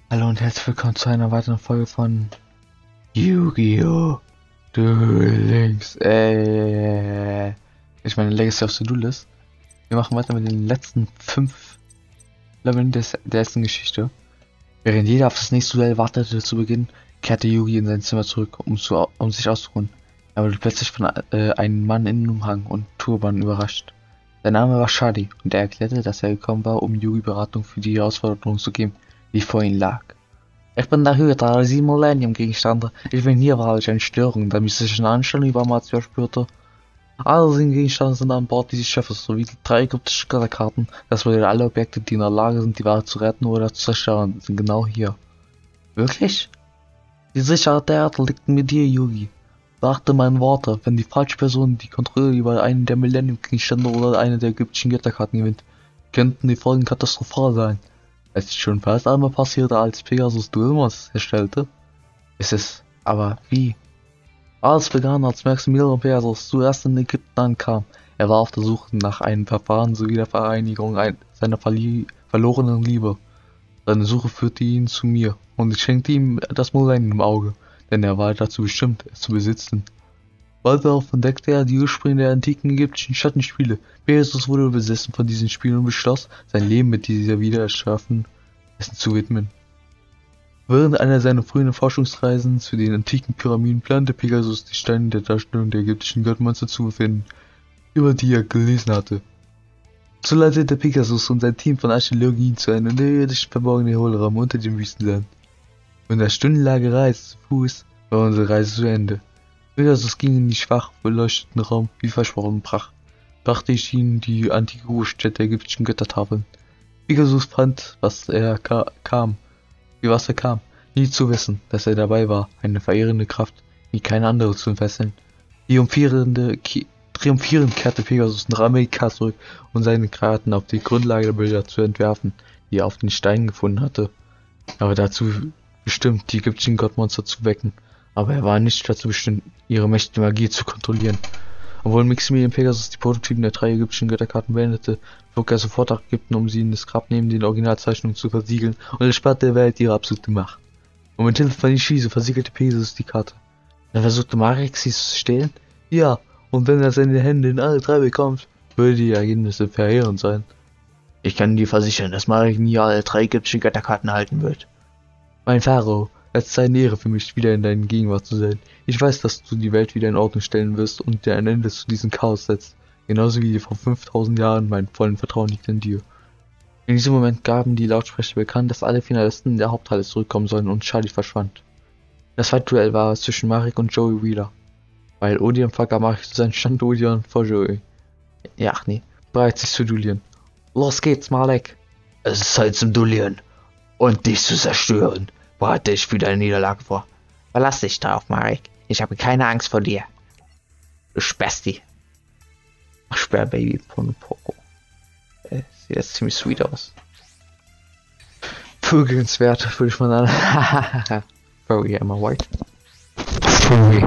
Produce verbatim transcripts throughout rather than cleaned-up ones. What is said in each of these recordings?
Hallo und herzlich willkommen zu einer weiteren Folge von Yu-Gi-Oh! Duel Links. Äh, ich meine Legacy of the Duelist. Wir machen weiter mit den letzten fünf Leveln des, der ersten Geschichte. Während jeder auf das nächste Duell wartete zu Beginn, kehrte Yugi in sein Zimmer zurück, um, zu, um sich auszuruhen. Er wurde plötzlich von äh, einem Mann in Umhang und Turban überrascht. Sein Name war Shadi und er erklärte, dass er gekommen war, um Yugi Beratung für die Herausforderung zu geben, die vor ihm lag. Ich bin der Hüter der sieben Millennium-Gegenstände. Ich bin hier, weil ich eine Störung der mystischen Anstellung über Matio spürte. Alle sieben Gegenstände sind an Bord dieses Schiffes, sowie die drei ägyptischen Götterkarten. Das bedeutet, alle Objekte, die in der Lage sind, die Ware zu retten oder zu zerstören, sind genau hier. Wirklich? Die Sicherheit der Erde liegt mit dir, Yugi. Beachte meine Worte, wenn die falsche Person die Kontrolle über einen der Millennium-Gegenstände oder eine der ägyptischen Götterkarten gewinnt, könnten die Folgen katastrophal sein. Es ist schon fast einmal passiert, als Pegasus Duelmos herstellte. Es ist, aber wie? Alles begann, als Maximilian Pegasus zuerst in Ägypten ankam. Er war auf der Suche nach einem Verfahren sowie der Vereinigung ein, seiner verli verlorenen Liebe. Seine Suche führte ihn zu mir, und ich schenkte ihm das Millennium-Auge, denn er war dazu bestimmt, es zu besitzen. Bald darauf entdeckte er die Ursprünge der antiken ägyptischen Schattenspiele. Pegasus wurde besessen von diesen Spielen und beschloss, sein Leben mit dieser wieder erschaffen Essen zu widmen. Während einer seiner frühen Forschungsreisen zu den antiken Pyramiden plante Pegasus, die Steine der Darstellung der ägyptischen Göttermonster zu finden, über die er gelesen hatte. So leitete Pegasus und sein Team von Archäologien zu einem unterirdischen verborgenen Hohlraum unter dem Wüstensand. Mit einer stundenlangen Reise zu Fuß war unsere Reise zu Ende. Pegasus ging in die schwach beleuchteten Raum, wie versprochen brach, brachte ich ihnen die antike Ruhestätte der ägyptischen Göttertafeln. Pegasus fand, was er ka kam, wie was er kam, nie zu wissen, dass er dabei war, eine verehrende Kraft, wie keine andere zu entfesseln. Triumphierende, triumphierend kehrte Pegasus nach Amerika zurück, um seine Karten auf die Grundlage der Bilder zu entwerfen, die er auf den Steinen gefunden hatte. Er war dazu bestimmt, die ägyptischen Gottmonster zu wecken. Aber er war nicht dazu bestimmt, ihre mächtige Magie zu kontrollieren. Obwohl Maximilian Pegasus die Prototypen der drei ägyptischen Götterkarten beendete, flog er sofort nach Ägypten, um sie in das Grab neben den Originalzeichnungen zu versiegeln, und ersparte der Welt ihre absolute Macht. Und mit Hilfe von Ishizu versiegelte Pegasus die Karte. Er versuchte Marek sie zu stehlen? Ja, und wenn er seine Hände in alle drei bekommt, würde die Ergebnisse verheerend sein. Ich kann dir versichern, dass Marek nie alle drei ägyptischen Götterkarten halten wird. Mein Pharao, es ist eine Ehre für mich, wieder in deiner Gegenwart zu sein. Ich weiß, dass du die Welt wieder in Ordnung stellen wirst und dir ein Ende zu diesem Chaos setzt. Genauso wie vor fünftausend Jahren, mein vollen Vertrauen liegt in dir. In diesem Moment gaben die Lautsprecher bekannt, dass alle Finalisten in der Haupthalle zurückkommen sollen, und Charlie verschwand. Das zweite Duell war zwischen Marek und Joey Wheeler. Weil Odeon vergab Marek zu sein, stand Odeon vor Joey. Ja, ach nee, bereit sich zu duellieren. Los geht's, Marek! Es ist Zeit zum Duellieren und dich zu zerstören. Bereite dich für deine Niederlage vor. Verlass dich darauf, Marek. Ich habe keine Angst vor dir. Du Spasti. Ach, Sperrbaby von Poco. Äh, sieht jetzt ziemlich sweet aus. Vögelswert, würde ich mal sagen. Furry, am I white? Furry.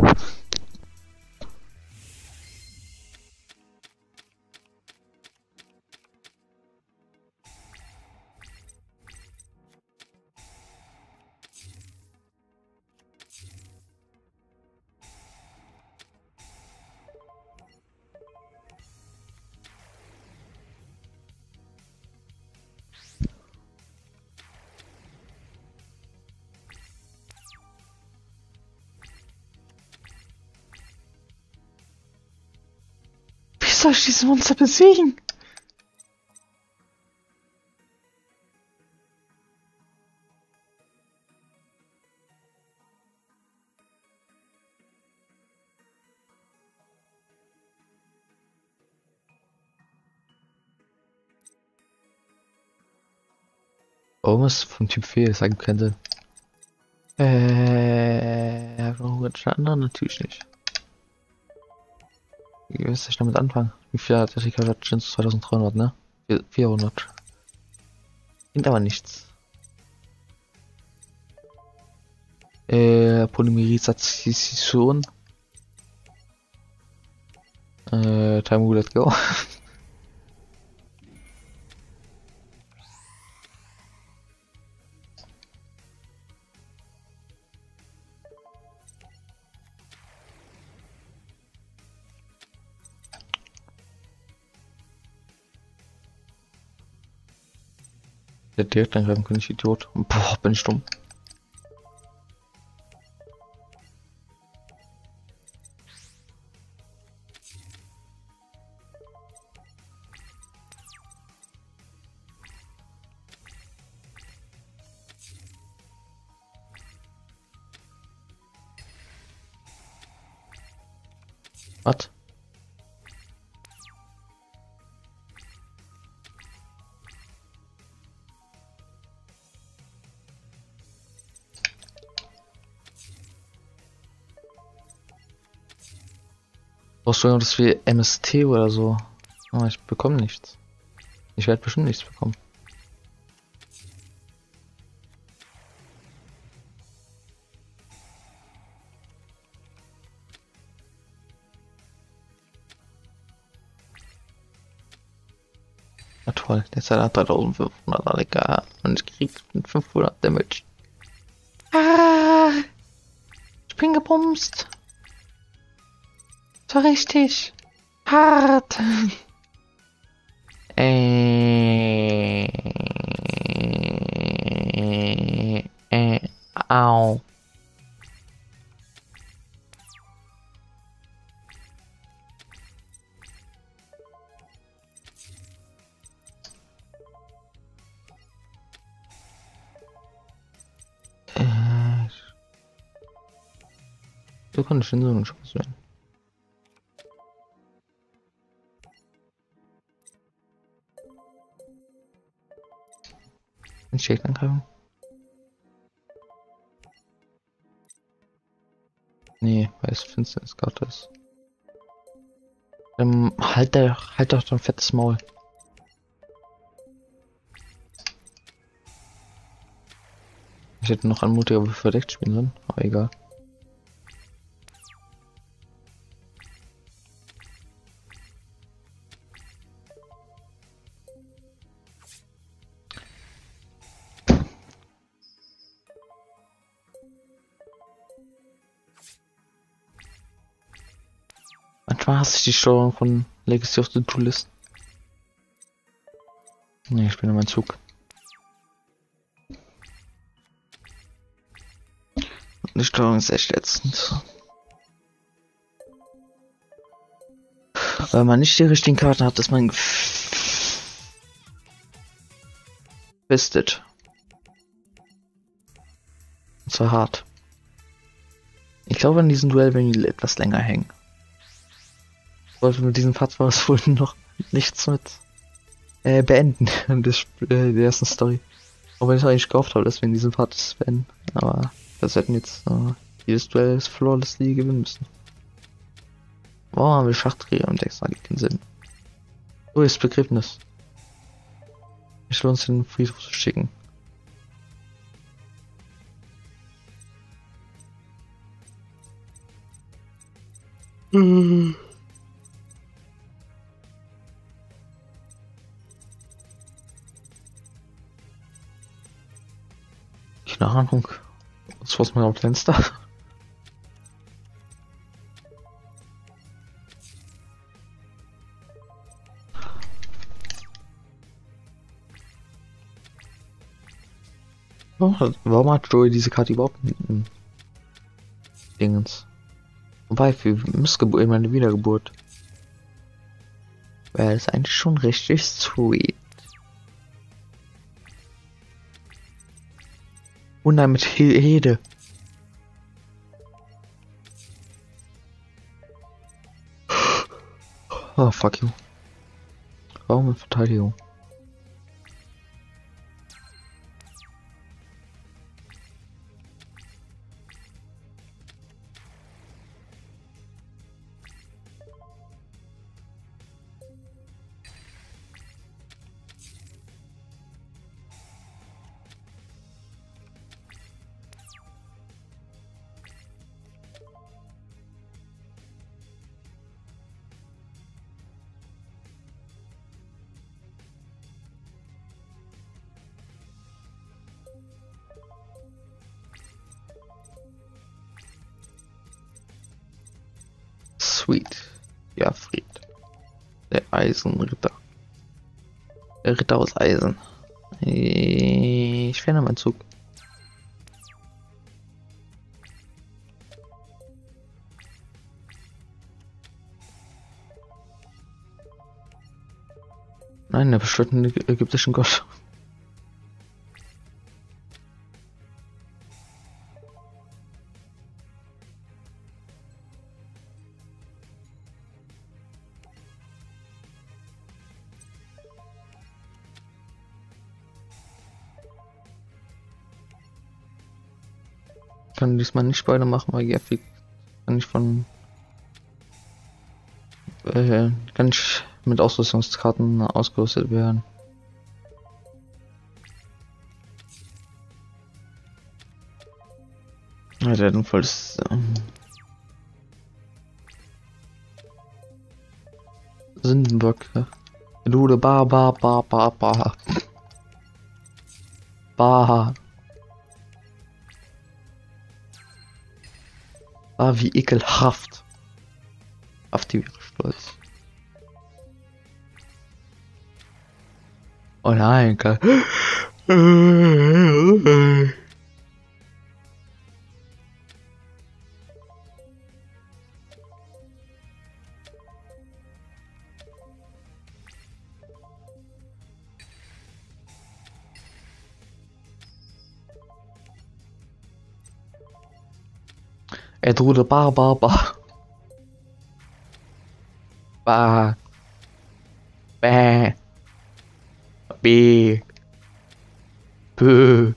Wie soll ich dieses Monster besiegen? Irgendwas vom Typ vier sagen könnte. Äh, warum wird schon anderen? Natürlich nicht. Wie willst du damit anfangen? Wie viel hat der Ricardo schon? zweitausenddreihundert, ne? vierhundert. Klingt aber nichts. Äh, Polymerisation. Äh, Time Roulette Go. Der direkt angreifen können, ich Idiot. Boah, bin ich dumm. Was? Brauchst du irgendwas wie M S T oder so? Oh, ich bekomme nichts. Ich werde bestimmt nichts bekommen. Na toll, jetzt hat er dreitausendfünfhundert Alika und ich krieg fünfhundert Damage. Ah, ich bin gebumst. So richtig hart. äh, äh, au. Äh, so kann ich in so einen Schuss werden. Ein Shake angreifen? Nee, weil es Finsternis gerade ist. Ähm, halt, der, halt doch dein fettes Maul. Ich hätte noch einen mutiger verdeckt spielen sollen, aber egal. Manchmal hasse ich die Steuerung von Legacy of the Duelist. Nee, ich bin in meinem Zug. Und die Steuerung ist echt ätzend. Weil man nicht die richtigen Karten hat, ist man gefestet. Und zwar hart. Ich glaube, in diesem Duell werden die etwas länger hängen. Ich wollte mit diesem Part war es wohl noch nichts mit äh, beenden des, äh, der ersten Story. Auch wenn ich eigentlich gehofft habe, dass wir in diesem Part das beenden. Aber das hätten jetzt äh, jedes Duell flawlessly gewinnen müssen. Boah, haben wir Schachtkriege und extra gibt keinen Sinn. So ist Begräbnis. Ich will uns den Friedhof zu schicken. Mhm. Keine Ahnung. Was was man auf Fenster? Warum hat Joey diese Karte überhaupt ein Dingens? Wobei, für Missgeburt, ich meine Wiedergeburt. Wäre das eigentlich schon richtig sweet. Und dann mit He Hede. Oh, fuck you. Raum und Verteidigung. Sweet. Ja, Fried. Der Eisenritter. Der Ritter aus Eisen. Ich fähre meinen Zug. Nein, der beschwört einen ägyptischen Gott. Kann diesmal nicht beide machen, weil Jeffy kann ich von äh, kann ich mit Ausrüstungskarten ausgerüstet werden. Ja, der hat ein volles ähm, Sündenbock. Du ba ba ba ba ba ba. Ah, wie ekelhaft. Auf die wäre stolz. Oh nein, geil. Er drohte ba ba ba. Ba. Bäh. B. Bö.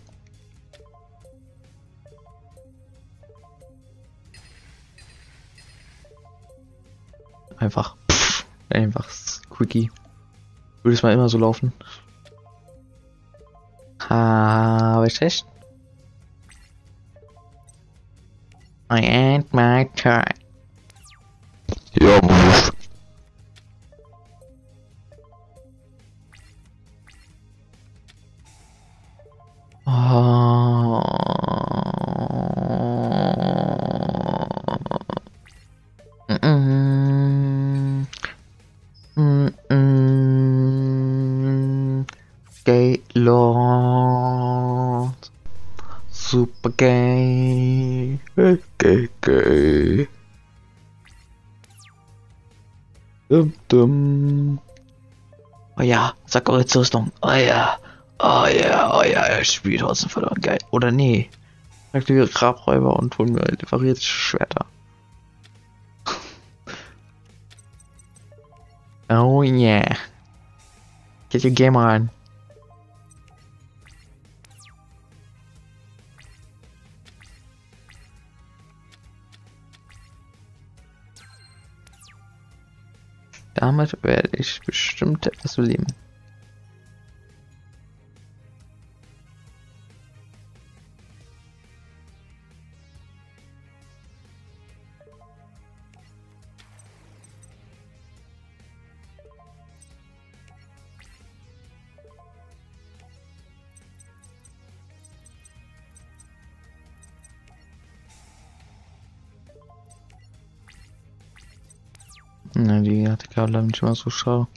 Einfach. Pff, einfach Quickie. Würde es mal immer so laufen. Habe ich recht? I ain't my turn. Ja, Move. Oh. Mm -mm. Mm -mm. Gay Lord. Super gay. Gay, gay. Dum, dum. Oh ja, sag eure Rüstung. Oh ja. Oh ja, oh ja, er spielt trotzdem verloren. Geil. Oder nee. Aktiviere Grabräuber und hol mir differierte Schwerter. Oh yeah. Get your game on. Damit werde ich bestimmt etwas überleben. Na, die hatte Kabel nicht immer so schau.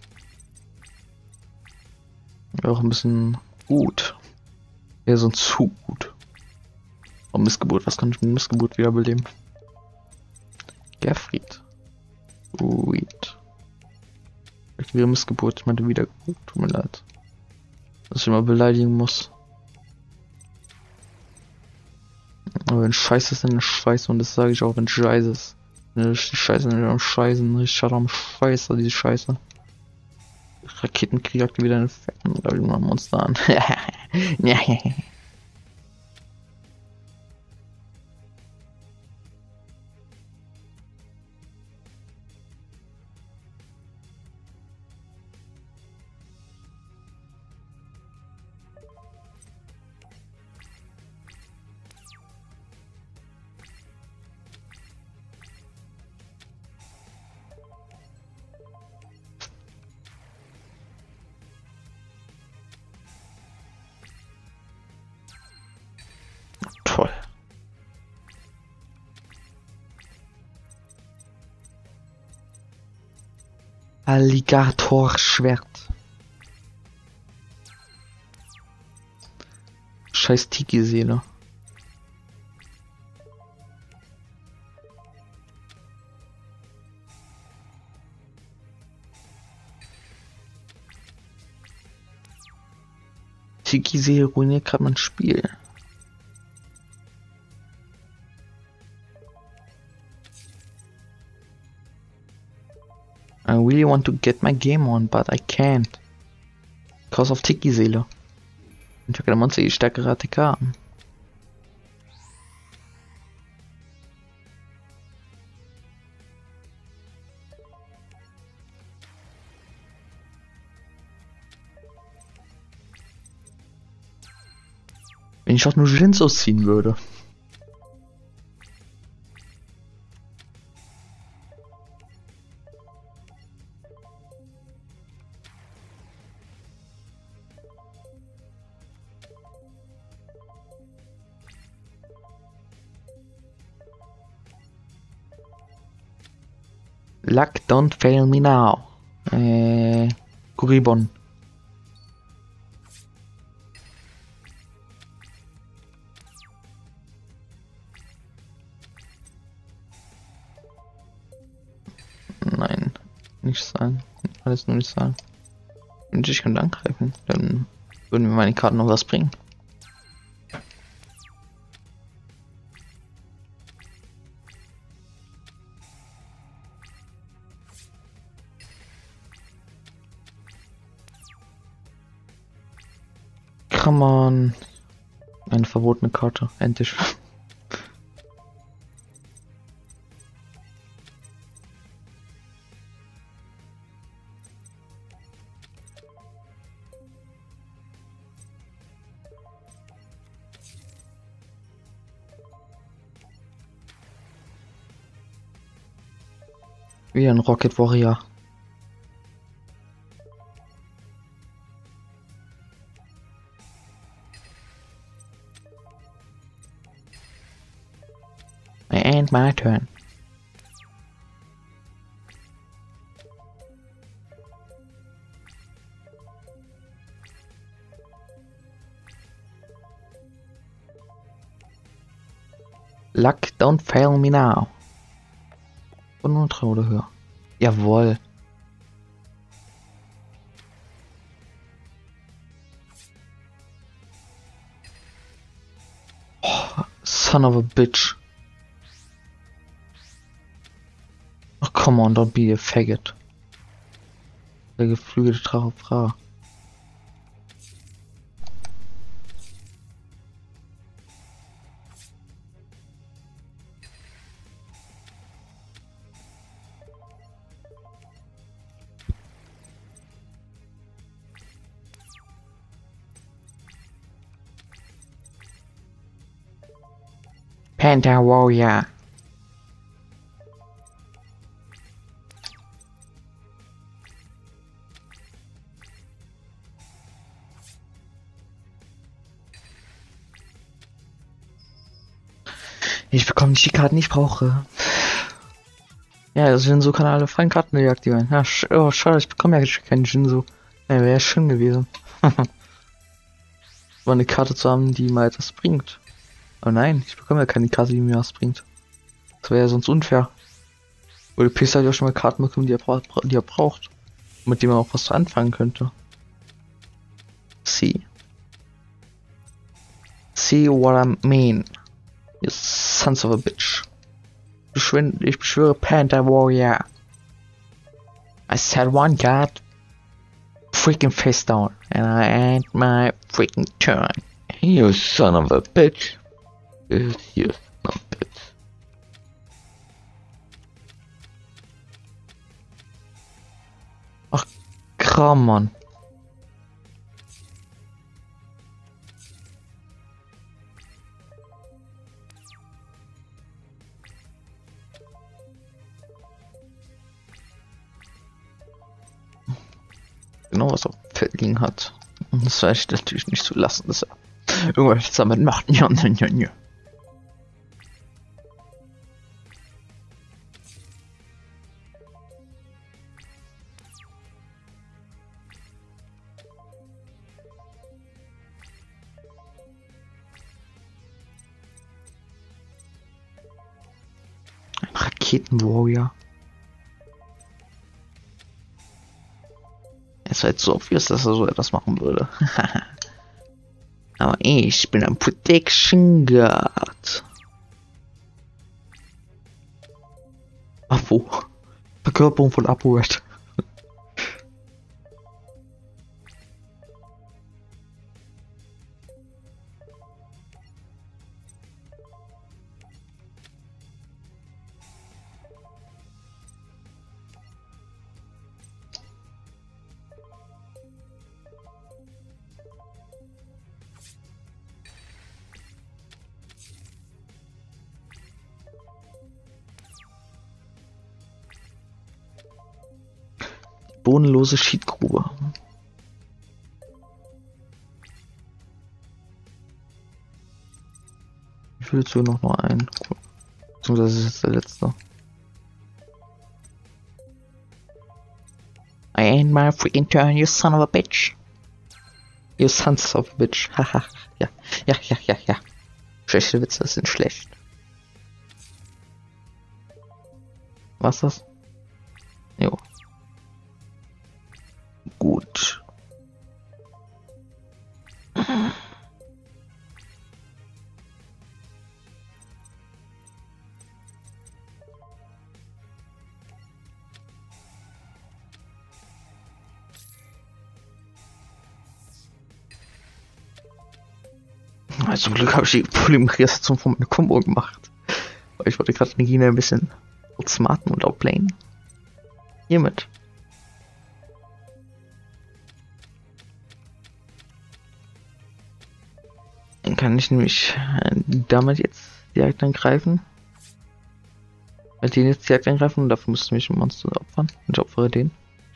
Auch ein bisschen gut. Ja, so ein zu gut. Oh, Missgeburt, was kann ich mit Missgeburt wiederbeleben? Gerfried. Sweet. Ich will Missgeburt, ich meinte Wiedergeburt. Tut mir leid. Dass ich immer beleidigen muss. Aber wenn Scheiße ist, dann ist Scheiße und das sage ich auch, wenn Scheiße ist. Ne, die Scheiße nicht am Scheißen, ich schaue am Scheiße, diese Scheiße. Raketenkrieg aktiviert einen fetten Monster an. Toll. Alligatorschwert. scheiß Tiki-Seele. Tiki-Seele ruiniert gerade mein Spiel. I really want to get my game on, but I can't. Because of Tiki-Seele. Und ich habe keine Monster, die stärkere A T K haben. Wenn ich auch nur Jinzos ziehen würde. Luck, don't fail me now. Äh, Kuribon. Nein, nicht sein. Alles nur nicht sein. Und ich könnte angreifen, dann würden mir meine Karten noch was bringen. Come on. Eine verbotene Karte, endlich. Wie ein Rocket Warrior. And my turn. Luck, don't fail me now. Und nur drei oder höher. Jawohl. Oh, son of a bitch. Oh, come on, don't be a faggot. Der geflügelte Drache Fra. Panda Warrior. Ich bekomme nicht die Karten, die ich brauche. Ja, also Jinso kann alle freien Karten deaktivieren. Ja, sch oh, schade, ich bekomme ja keinen Jinso. Ja, wäre schön gewesen. Aber eine Karte zu haben, die mal etwas bringt. Aber nein, ich bekomme ja keine Karte, die mir was bringt. Das wäre ja sonst unfair. Weil P C hat ja schon mal Karten bekommen, die er, bra die er braucht. Mit denen man auch was anfangen könnte. See. See what I mean. You sons of a bitch. Beschwin ich beschwöre Panda Warrior. I said one card. Freaking face down. And I end my freaking turn. You son of a bitch. You son of a bitch. Ach, Kram, Mann. Genau, was er Feldling hat. Und das werde ich natürlich nicht zulassen, dass er irgendwas damit macht. Ja, ja, ja, ja. Raketen-Warrior. Es war jetzt so obvious, dass er so etwas machen würde. Aber ich bin ein Protection Guard. Apo. Verkörperung von ApoRed. Bodenlose Schiedgrube. Ich fülle jetzt noch mal ein. Beziehungsweise das ist jetzt der letzte. I ain't my freaking turn, you son of a bitch. You sons of a bitch. Haha. ja, ja, ja, ja, ja. Schlechte Witze sind schlecht. Was das? Jo. Gut. Zum Glück habe ich die Polymerisation von meiner Combo gemacht. Weil ich wollte gerade Regina ein bisschen outsmarten und outplayen. Hiermit. Dann kann ich nämlich damit jetzt direkt angreifen. Mit den jetzt direkt angreifen und dafür müsste ich ein Monster opfern. Und ich opfere den.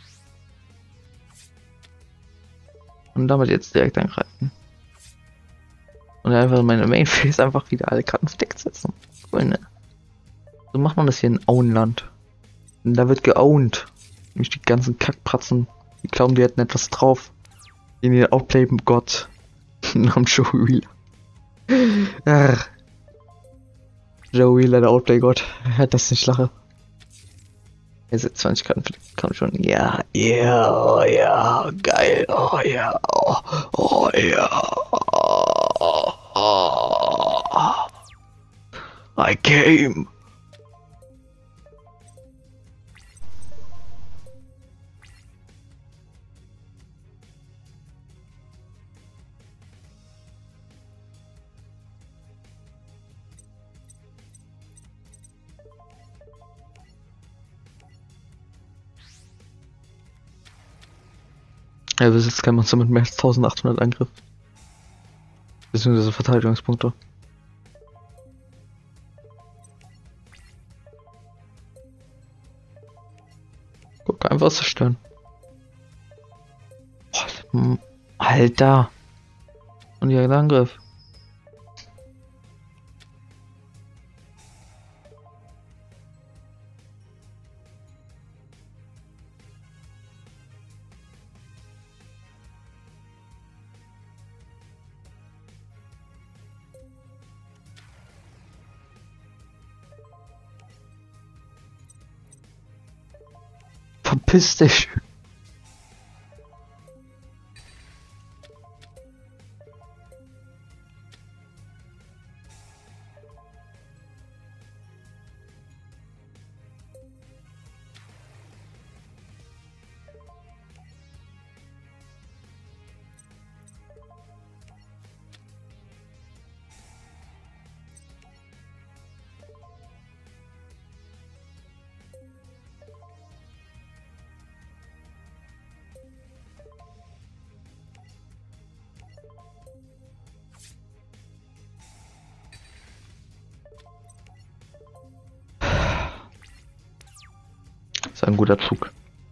Und damit jetzt direkt angreifen. Und einfach meine Main Phase einfach wieder alle Karten verdeckt setzen. Freunde. So macht man das hier in Auenland. Und da wird geowned. Nämlich die ganzen Kackpratzen. Die glauben, die hätten etwas drauf. In den Outplayen Gott. Namens Joe Wheeler. Ach. Joe Wheeler, der Outplay Gott. Hat das nicht lache. Er setzt zwanzig Karten verdeckt. Komm schon. Ja, ja, oh ja. Geil. Oh ja. Oh, oh ja. Oh, I came. Er besitzt kein Monster mit mehr als eintausendachthundert Angriff. Beziehungsweise Verteidigungspunkte. Guck, einfach zerstören. Boah, Alter. Und ihr Angriff. Verpiss dich. Das ist ein guter Zug.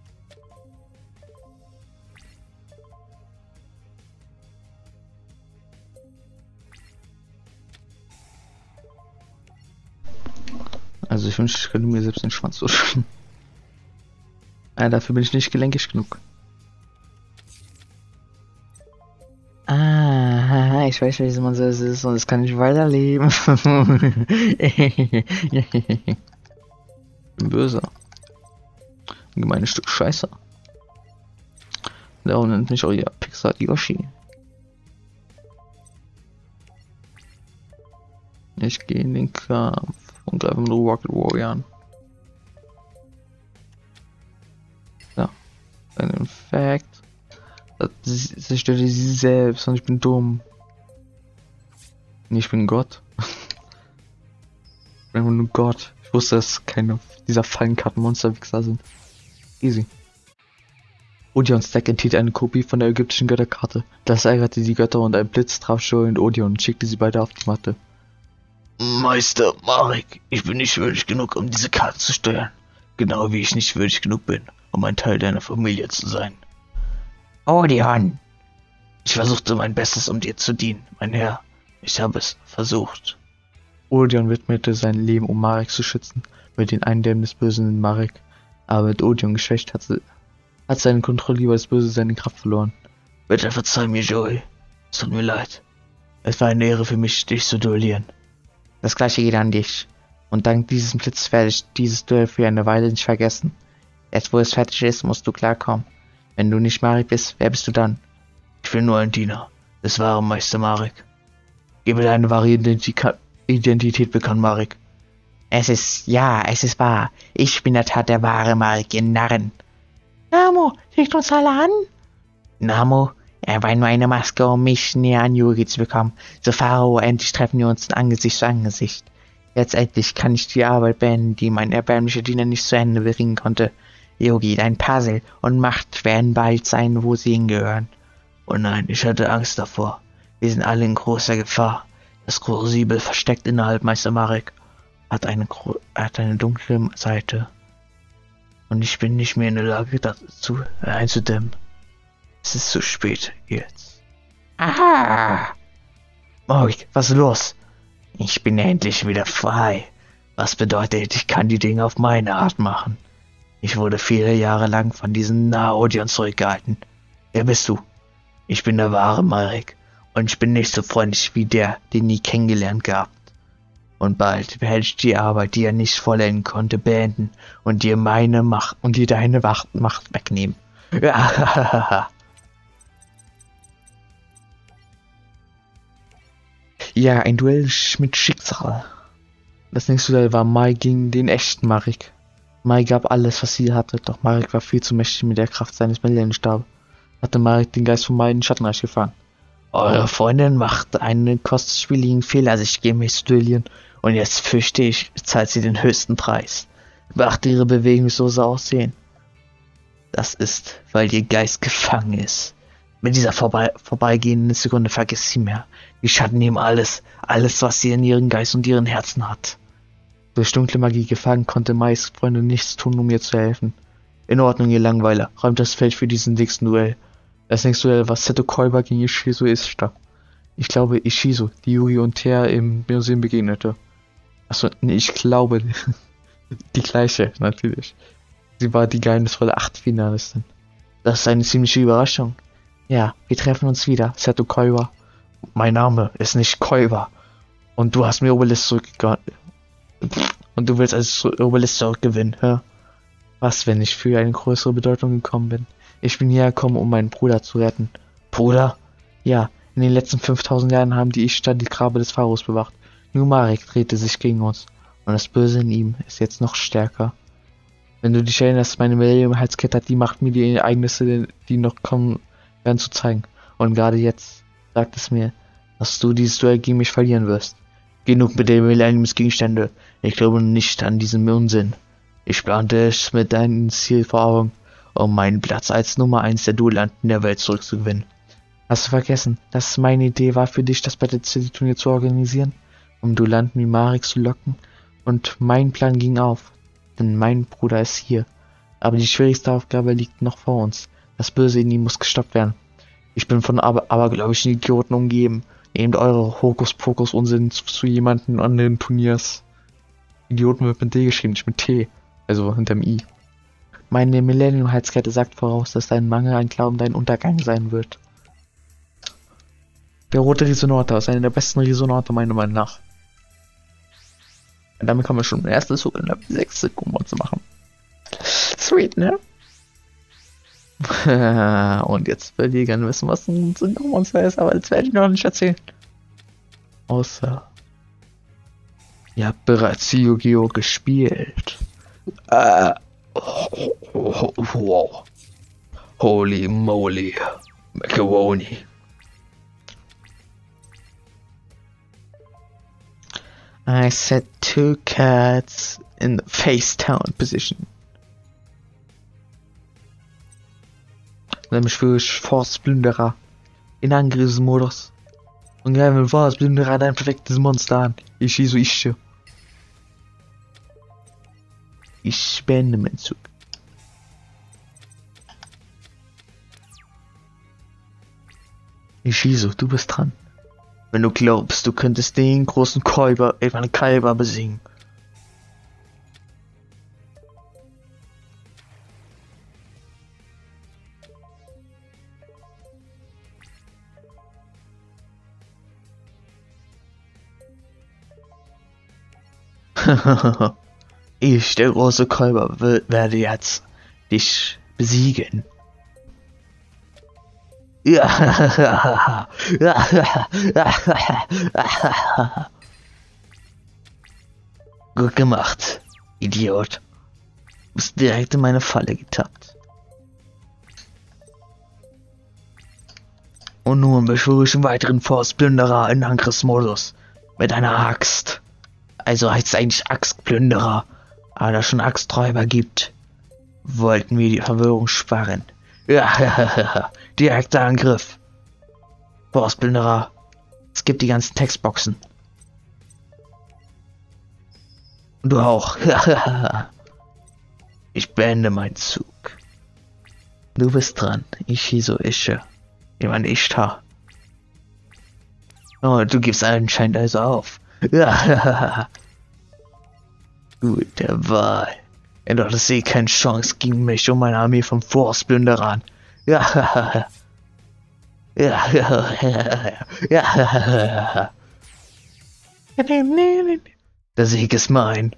Also ich wünschte, ich könnte mir selbst den Schwanz durchschauen. Ah, dafür bin ich nicht gelenkig genug. Ah, ich weiß, wie man so ist und das kann ich weiterleben. bin böse. Ein gemeines Stück Scheiße. Darum nennt mich auch ihr Pixar Yoshi. Ich gehe in den Kampf und greife mit Rocket Warrior an. Ja. Ein Fact. Das zerstört sie selbst und ich bin dumm. Nee, ich bin Gott. Ich bin einfach nur Gott. Ich wusste, dass keine dieser Fallenkarten-Monster-Wichser sind. Easy. Odeon Stack enthielt eine Kopie von der ägyptischen Götterkarte. Das ärgerte die Götter und ein Blitz traf Joey und Odeon und schickte sie beide auf die Matte. Meister Marek, ich bin nicht würdig genug, um diese Karte zu steuern. Genau wie ich nicht würdig genug bin, um ein Teil deiner Familie zu sein. Odeon! Ich versuchte mein Bestes, um dir zu dienen, mein Herr. Ich habe es versucht. Odeon widmete sein Leben, um Marek zu schützen, mit den Eindämmen des Bösen in Marek. Aber mit Odeon geschwächt hat, sie, hat seine Kontrolle über das Böse seine Kraft verloren. Bitte verzeih mir, Joey. Es tut mir leid. Es war eine Ehre für mich, dich zu duellieren. Das gleiche geht an dich. Und dank dieses Blitz werde ich dieses Duell für eine Weile nicht vergessen. Jetzt wo es fertig ist, musst du klarkommen. Wenn du nicht Marek bist, wer bist du dann? Ich bin nur ein Diener des wahren Meister Marek. Gebe deine wahre Identika Identität bekannt, Marek. Es ist, ja, es ist wahr. Ich bin in der Tat der wahre Marek, ihr Narren. Namo, legt uns alle an? Namo, er war nur eine Maske, um mich näher an Yugi zu bekommen. So Pharao, endlich treffen wir uns Angesicht zu Angesicht. Jetzt endlich kann ich die Arbeit beenden, die mein erbärmlicher Diener nicht zu Ende bringen konnte. Yugi, dein Puzzle und Macht werden bald sein, wo sie hingehören. Oh nein, ich hatte Angst davor. Wir sind alle in großer Gefahr. Das Krusibel versteckt innerhalb Meister Marek hat eine, hat eine dunkle Seite. Und ich bin nicht mehr in der Lage, dazu einzudämmen. Es ist zu spät jetzt. Aha! Marek, was ist los? Ich bin endlich wieder frei. Was bedeutet, ich kann die Dinge auf meine Art machen. Ich wurde viele Jahre lang von diesen Naodion zurückgehalten. Wer bist du? Ich bin der wahre Marek. Und ich bin nicht so freundlich wie der, den ihr kennengelernt habt. Und bald werde ich die Arbeit, die er nicht vollenden konnte, beenden und dir meine Macht und dir deine Macht wegnehmen. Ja, ein Duell mit Schicksal. Das nächste Duell war Mai gegen den echten Marek. Mai gab alles, was sie hatte, doch Marek war viel zu mächtig mit der Kraft seines Millenniumstabs. Hatte Marek den Geist von Mai in den Schattenreich gefangen. Eure Freundin macht einen kostspieligen Fehler, sich gegen mich zu duellieren, und jetzt fürchte ich, zahlt sie den höchsten Preis. Beachte ihre bewegungslose Aussehen. Das ist, weil ihr Geist gefangen ist. Mit dieser vorbei vorbeigehenden Sekunde vergisst sie mehr. Die Schatten nehmen alles, alles, was sie in ihren Geist und ihren Herzen hat. Durch dunkle Magie gefangen, konnte Mais Freunde nichts tun, um ihr zu helfen. In Ordnung, ihr Langweiler, räumt das Feld für diesen nächsten Duell. Das nächste Duell war Seto Koiba gegen Ishizu Ishida. Ich glaube, Ishizu, die Yugi und Teer im Museum begegnete. Achso, nee, ich glaube, die gleiche, natürlich. Sie war die geheimnisvolle Achtfinalistin. Das ist eine ziemliche Überraschung. Ja, wir treffen uns wieder, Seto Koiba. Mein Name ist nicht Koiba. Und du hast mir Obelisk zurückgegangen. Und du willst als Obelisk zurückgewinnen, hä? Was, wenn ich für eine größere Bedeutung gekommen bin? Ich bin hierher gekommen, um meinen Bruder zu retten. Bruder? Ja, in den letzten fünftausend Jahren haben die Ishtar die Grabe des Pharaos bewacht. Nur Marek drehte sich gegen uns. Und das Böse in ihm ist jetzt noch stärker. Wenn du dich erinnerst, meine Millennium-Halskette hat die Macht, mir die Ereignisse, die noch kommen werden, zu zeigen. Und gerade jetzt sagt es mir, dass du dieses Duell gegen mich verlieren wirst. Genug mit den Millenniumsgegenstände. Ich glaube nicht an diesen Unsinn. Ich plante es mit deinem Ziel vor Augen, um meinen Platz als Nummer eins der Duellanten der Welt zurückzugewinnen. Hast du vergessen, dass es meine Idee war, für dich das Battle City Turnier zu organisieren, um Duellanten wie Marek zu locken? Und mein Plan ging auf, denn mein Bruder ist hier. Aber die schwierigste Aufgabe liegt noch vor uns. Das Böse in ihm muss gestoppt werden. Ich bin von aber abergläubischen Idioten umgeben. Nehmt eure Hokuspokus-Unsinn zu, zu jemanden an den Turniers. Idioten wird mit D geschrieben, nicht mit T. Also hinterm I. Meine Millennium-Heizkette sagt voraus, dass dein Mangel ein Glauben dein Untergang sein wird. Der rote Resonator ist einer der besten Resonator meiner Meinung nach. Und damit kann man schon den ersten Zug in der sechste Monster machen. Sweet, ne? Und jetzt will ich gerne wissen, was ein Synchronmonster ist, aber das werde ich noch nicht erzählen. Außer... Ihr habt bereits Yu-Gi-Oh! Gespielt. Äh... Oh, oh, oh, wow. Holy moly. Macaroni. I set two cats in the face down position. Nämlich für Force-Plünderer in Angriffsmodus. Und ja, mit Force-Plünderer dein perfektes Monster an. Ich schieße ich. Ich beende meinen Zug. Ishizo, du bist dran. Wenn du glaubst, du könntest den großen Kaiba, äh, meine Kaiba besiegen. Ich, der große Kaiba, werde jetzt dich besiegen. Ja. Gut gemacht, Idiot. Du bist direkt in meine Falle getappt. Und nun beschwöre ich einen weiteren Forstplünderer in Angriffsmodus. Mit einer Axt. Also heißt es eigentlich Axtplünderer. Aber da es schon Axträuber gibt, wollten wir die Verwirrung sparen. Ja, direkter Angriff. Forstplünderer. Es gibt die ganzen Textboxen. Und du auch. Ich beende meinen Zug. Du bist dran. Ishizo Ische. Ich meine Ishtar. Oh, du gibst anscheinend also auf. Gute Wahl. Du hattest eh keine Chance gegen mich und meine Armee von Forstplünderern. Ja. Ja. Ja. Der Sieg ist mein.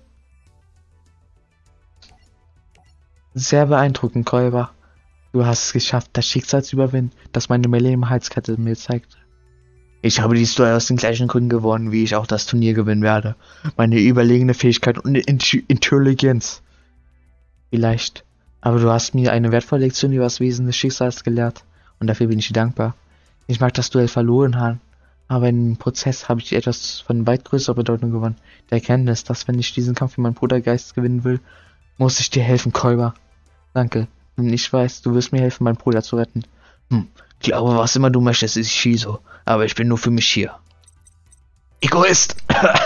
Sehr beeindruckend, Kaiba. Du hast es geschafft, das Schicksal zu überwinden, das meine Melee-Halskette mir zeigt. Ich habe dieses Duell aus den gleichen Gründen gewonnen, wie ich auch das Turnier gewinnen werde. Meine überlegene Fähigkeit und Intelligenz. Vielleicht. Aber du hast mir eine wertvolle Lektion über das Wesen des Schicksals gelehrt. Und dafür bin ich dir dankbar. Ich mag das Duell verloren haben. Aber im Prozess habe ich etwas von weit größerer Bedeutung gewonnen. Der Erkenntnis, dass wenn ich diesen Kampf für meinen Brudergeist gewinnen will, muss ich dir helfen, Kaiba. Danke. Und ich weiß, du wirst mir helfen, meinen Bruder zu retten. Hm, glaube, was immer du möchtest, ist Shizo. Aber ich bin nur für mich hier. Egoist!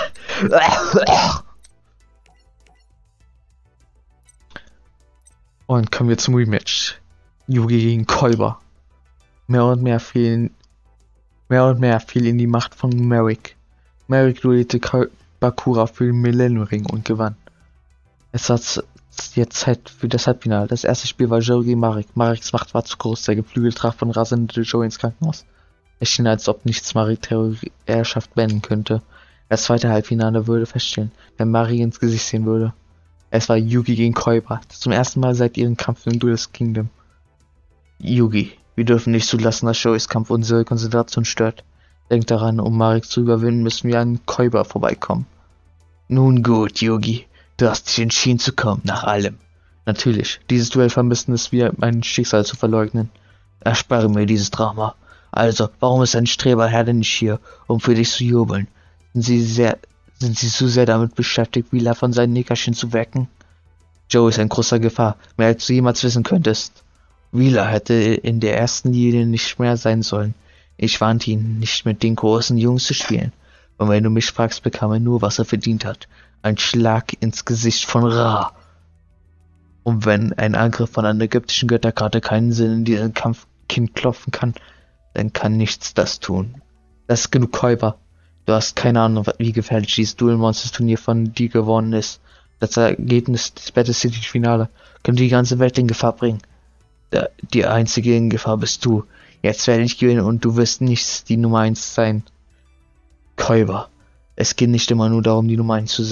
Und kommen wir zum Rematch. Yugi gegen Kaiba. Mehr und mehr fiel, mehr und mehr fiel in die Macht von Merrick. Merrick duellierte Bakura für den Millennium Ring und gewann. Es war jetzt Zeit für das Halbfinale. Das erste Spiel war Joe gegen Marek. Mareks Macht war zu groß. Der Geflügel traf von rasende Joe ins Krankenhaus. Es schien, als ob nichts Marek Terrorherrschaft beenden könnte. Das zweite Halbfinale würde feststellen, wenn Marek ins Gesicht sehen würde. Es war Yugi gegen Kaiba. Zum ersten Mal seit ihrem Kampf im Duelist Kingdom. Yugi, wir dürfen nicht zulassen, dass Joeys Kampf unsere Konzentration stört. Denk daran, um Marek zu überwinden, müssen wir an Kaiba vorbeikommen. Nun gut, Yugi. Du hast dich entschieden zu kommen, nach allem. Natürlich, dieses Duell vermissen es wie mein Schicksal zu verleugnen. Erspare mir dieses Drama. Also, warum ist ein Streberherde nicht hier, um für dich zu jubeln? Sind sie sehr, sind sie zu sehr damit beschäftigt, Wheeler von seinen Nickerchen zu wecken? Joe ist in großer Gefahr, mehr als du jemals wissen könntest. Wheeler hätte in der ersten Linie nicht mehr sein sollen. Ich warnte ihn, nicht mit den großen Jungs zu spielen. Und wenn du mich fragst, bekam er nur, was er verdient hat. Ein Schlag ins Gesicht von Ra. Und wenn ein Angriff von einer ägyptischen Götterkarte keinen Sinn in diesem Kampf Kind klopfen kann, dann kann nichts das tun. Das ist genug, Kaiba. Du hast keine Ahnung, wie gefährlich dieses Duel Monsters Turnier von dir gewonnen ist. Das Ergebnis des Battle City Finale könnte die ganze Welt in Gefahr bringen. Die einzige in Gefahr bist du. Jetzt werde ich gewinnen und du wirst nicht die Nummer eins sein. Kaiba. Es geht nicht immer nur darum, die Nummer eins zu sein.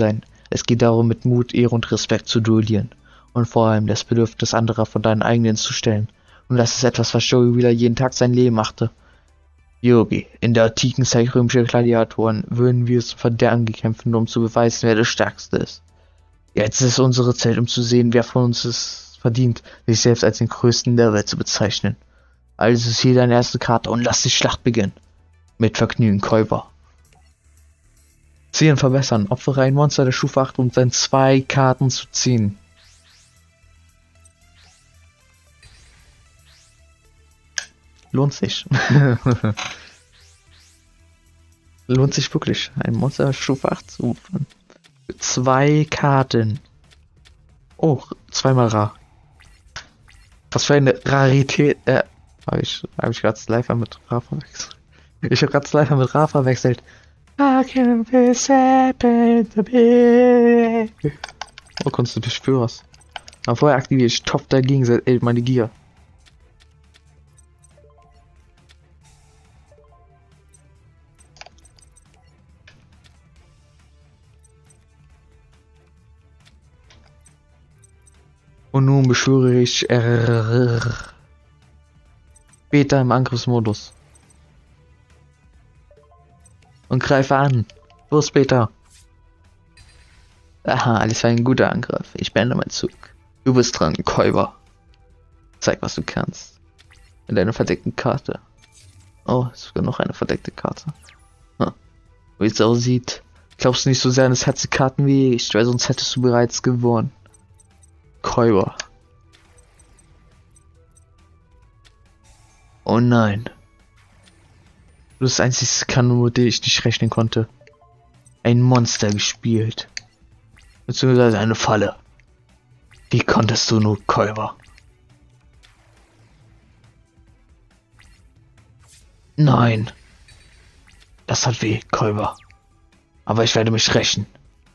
Es geht darum, mit Mut, Ehre und Respekt zu duellieren. Und vor allem das Bedürfnis anderer von deinen eigenen zu stellen. Und das ist etwas, was Joey Wheeler jeden Tag sein Leben machte. Yogi, in der antiken Zeit römischer Gladiatoren würden wir es verderben gekämpft, um zu beweisen, wer der Stärkste ist. Jetzt ist unsere Zeit, um zu sehen, wer von uns es verdient, sich selbst als den Größten der Welt zu bezeichnen. Also ist hier deine erste Karte und lass die Schlacht beginnen. Mit Vergnügen, Käufer. Ziehen verbessern. Opfere ein Monster der Stufe acht, um dann zwei Karten zu ziehen. Lohnt sich. Lohnt sich wirklich, ein Monster der Stufe acht zu opfern. Zwei Karten. Oh, zweimal rar. Was für eine Rarität. Äh, habe ich, hab ich gerade Slifer mit rar verwechselt. Ich habe gerade Slifer mit rar verwechselt. I can be happy to be. Oh, Kunst du Beschwörers. Aber vorher aktiviere ich Topf dagegen, seit meine Gier. Und nun beschwöre ich R. Beta im Angriffsmodus. Und greife an. Los, Beta. Aha, alles war ein guter Angriff. Ich beende meinen Zug. Du bist dran, Käufer. Zeig, was du kannst. Mit einer verdeckten Karte. Oh, es gibt noch eine verdeckte Karte. Hm. Wie es aussieht. Glaubst du nicht so sehr an das Herz Karten wie ich, weil sonst hättest du bereits gewonnen. Käufer. Oh nein. Du bist das einzige Kanone, mit dem ich nicht rechnen konnte. Ein Monster gespielt. Beziehungsweise eine Falle. Wie konntest du nur, Käufer? Nein. Das hat weh, Käufer. Aber ich werde mich rächen.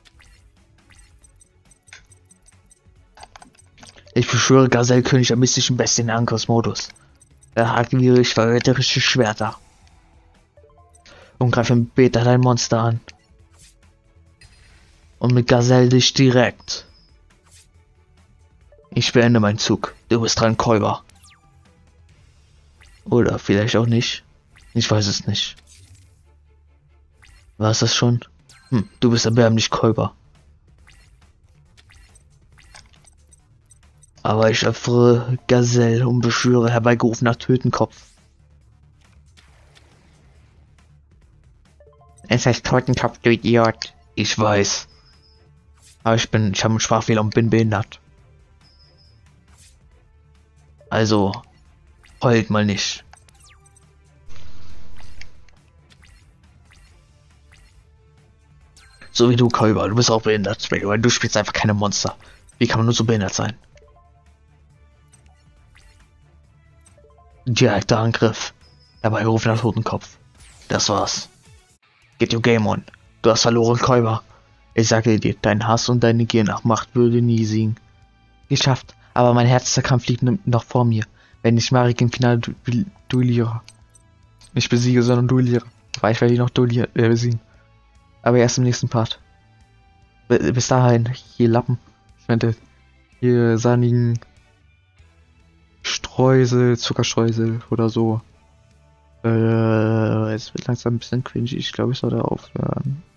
Ich beschwöre Gazellkönig der mystischen Bestie in Angriffsmodus. Da aktiviere ich verräterische Schwerter. Und greife im Beta dein Monster an. Und mit Gazelle dich direkt. Ich beende meinen Zug. Du bist dran, Käufer. Oder vielleicht auch nicht. Ich weiß es nicht. War es das schon? Hm, du bist erbärmlich, Käufer. Aber ich öffne Gazelle und beschwöre herbeigerufener Tötenkopf. Es heißt Totenkopf, du Idiot. Ich weiß. Aber ich bin, ich habe einen Sprachfehler und bin behindert. Also, heult mal nicht. So wie du, Käufer, du bist auch behindert, weil du spielst einfach keine Monster. Wie kann man nur so behindert sein? Direkter Angriff. Herbeigerufener Totenkopf. Das war's. Get your game on. Du hast verloren, Käufer. Ich sage dir, dein Hass und deine Gier nach Macht würde nie siegen. Geschafft, aber mein härtester Kampf liegt noch vor mir, wenn ich Marek im Finale du duelliere. Nicht besiege, sondern duelliere. Weil ich werde ihn noch duellieren, äh, besiegen. Aber erst im nächsten Part. B bis dahin, hier Lappen. Ich meinte, hier sahnigen Streusel, Zuckerstreusel oder so. Äh, es wird langsam ein bisschen cringy. Ich glaube, ich sollte aufhören.